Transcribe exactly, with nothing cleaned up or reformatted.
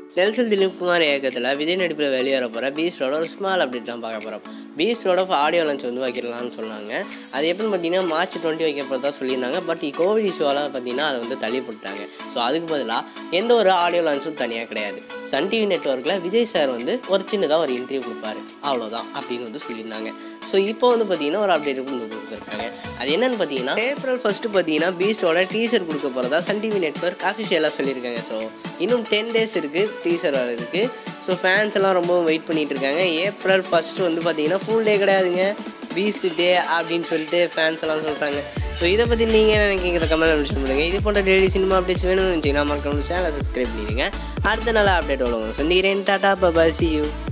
Nelson Dilipkumar இயக்கத்தில் விஜய் நடிப்பில் வெளியேற போகிற பீஸ்டோட ஒரு ஸ்மால் அப்டேட் தான் பார்க்க போகிறோம். பீஸ்டோட ஆடியோ லான்ச் வந்து வைக்கலாம்னு சொன்னாங்க. அது எப்படின்னு பார்த்தீங்கன்னா மார்ச் டுவெண்ட்டி வைக்க போகிறதா சொல்லியிருந்தாங்க. பட் கோவிட் இஷ்யூவால் பார்த்தீங்கன்னா அதை வந்து தள்ளி போட்டாங்க. ஸோ அதுக்கு பதிலாக எந்த ஒரு ஆடியோ லான்ச்சும் தனியாக கிடையாது. சன் டிவி நெட்வொர்க்கில் விஜய் சார் வந்து ஒரு சின்னதாக ஒரு இன்டர்வியூ கொடுப்பாரு, அவ்வளோதான் அப்படின்னு வந்து சொல்லியிருந்தாங்க. ஸோ இப்போ வந்து பார்த்தீங்கன்னா ஒரு அப்டேட் வந்து கொடுத்துருக்காங்க. அது என்னென்னு பார்த்தீங்கன்னா ஏப்ரல் ஃபஸ்ட்டு பார்த்தீங்கன்னா பீஸ்டோட டீசர் கொடுக்க போகிறதா சன் டிவி நெட்வொர்க் அஃபிஷியலாக சொல்லியிருக்காங்க. ஸோ இன்னும் டென் டேஸ் இருக்குது டீசர் வர்றதுக்கு. ஸோ ஃபேன்ஸ் எல்லாம் ரொம்ப வெயிட் பண்ணிகிட்டு இருக்காங்க. ஏப்ரல் ஃபஸ்ட்டு வந்து பார்த்தீங்கன்னா ஃபுல் டே கிடையாதுங்க, பீஸ்ட் டே அப்படின்னு சொல்லிட்டு ஃபேன்ஸ் எல்லாம் சொல்கிறாங்க. ஸோ இதை பற்றி நீங்கள் என்ன நினைக்கிறத கமெண்ட் மென்ஷன் பண்ணுங்கள். இது போன்ற டெய்லி சினிமா அப்டேட்ஸ் வேணும்னு நினச்சிங்கன்னா மறக்காம சேனலை சப்ஸ்கிரைப் பண்ணிடுங்க. அடுத்த நல்ல அப்டேட் உள்ள சந்திக்கிறேன். Tata bye bye, see you.